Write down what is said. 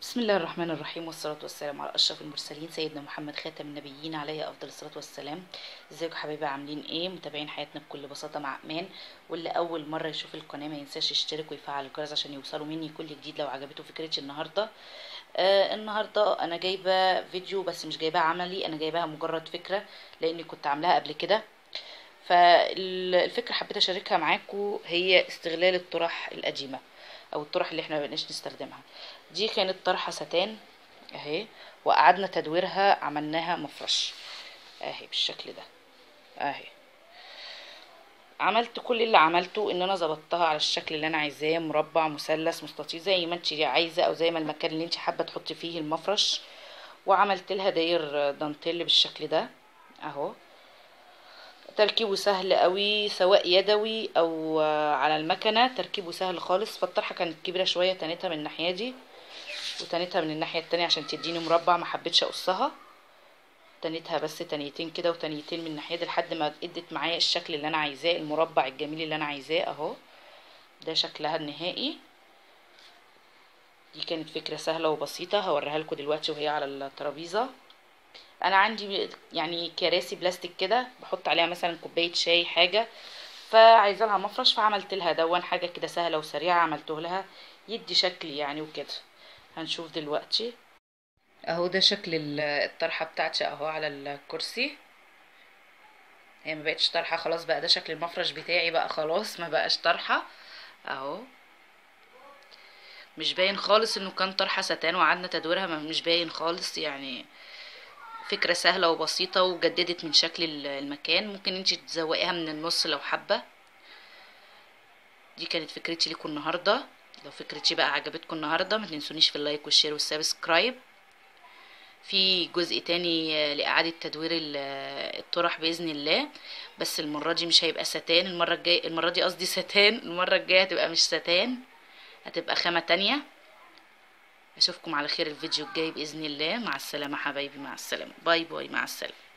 بسم الله الرحمن الرحيم، والصلاة والسلام على أشرف المرسلين سيدنا محمد خاتم النبيين عليه أفضل الصلاة والسلام. ازيكم حبايبي؟ عاملين ايه؟ متابعين حياتنا بكل بساطة مع أمان. واللي أول مرة يشوف القناة ما ينساش يشترك ويفعل الجرس عشان يوصلوا مني كل جديد. لو عجبته فكرتي النهاردة النهاردة أنا جايبة فيديو، بس مش جايباها عملي، أنا جايباها مجرد فكرة لأني كنت عاملاها قبل كده. فالفكرة حبيت أشاركها معاكم، هي استغلال الطرح القديمة او الطرح اللي احنا مبقناش نستخدمها. دي كانت طرحة ستان اهي، وقعدنا تدويرها، عملناها مفرش اهي بالشكل ده اهي. عملت كل اللي عملته ان انا ظبطتها على الشكل اللي انا عايزاه، مربع، مثلث، مستطيل، زي ما انت عايزه او زي ما المكان اللي انت حابه تحطي فيه المفرش. وعملت لها داير دانتيل بالشكل ده اهو. تركيبه سهل قوي، سواء يدوي او على المكنه، تركيبه سهل خالص. فالطرحه كانت كبيره شويه، تنيتها من الناحيه دي وتنيتها من الناحيه التانية عشان تديني مربع، ما حبيتش اقصها، تنيتها بس تنيتين كده وتنيتين من الناحيه دي لحد ما ادت معايا الشكل اللي انا عايزاه، المربع الجميل اللي انا عايزاه اهو. ده شكلها النهائي. دي كانت فكره سهله وبسيطه، هوريها لكم دلوقتي وهي على الترابيزه. انا عندي يعني كراسي بلاستيك كده، بحط عليها مثلا كوبايه شاي حاجه، فعايزه لها مفرش، فعملت لها دون حاجه كده سهله وسريعه، عملته لها يدي شكل يعني وكده. هنشوف دلوقتي اهو. ده شكل الطرحه بتاعتي اهو على الكرسي. هي ما بقتش طرحه خلاص، بقى ده شكل المفرش بتاعي بقى، خلاص ما بقاش طرحه اهو. مش باين خالص انه كان طرحه ستان وقعدنا تدويرها، مش باين خالص يعني. فكره سهله وبسيطه وجددت من شكل المكان. ممكن انت تزوقيها من النص لو حابه. دي كانت فكرتي لكم النهارده. لو فكرتي بقى عجبتكم النهارده ما تنسونيش في اللايك والشير والسبسكرايب. في جزء تاني لإعادة تدوير الطرح بإذن الله، بس المرة دي مش هيبقى ستان. المرة دي قصدي ستان، المرة الجاية هتبقى مش ستان، هتبقى خامة تانية. أشوفكم على خير الفيديو الجاي بإذن الله. مع السلامة حبايبي، مع السلامة، باي باي، مع السلامة.